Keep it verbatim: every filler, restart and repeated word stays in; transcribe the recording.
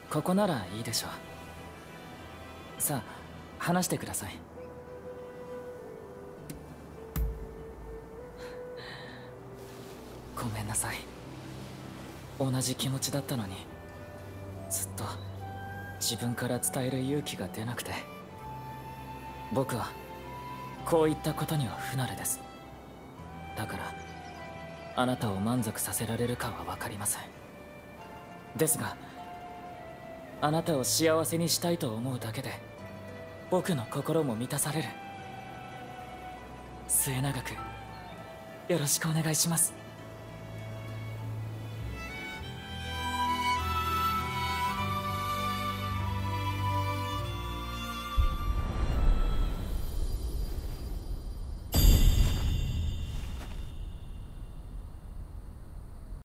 ここならいいでしょう。さあ話してください。ごめんなさい。同じ気持ちだったのにずっと自分から伝える勇気が出なくて。僕はこういったことには不慣れです。だからあなたを満足させられるかは分かりません。ですがあなたを幸せにしたいと思うだけで僕の心も満たされる。末永くよろしくお願いします。